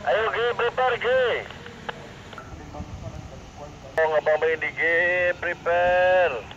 Ayo G, prepare G. Oh, ngabang main di G, prepare.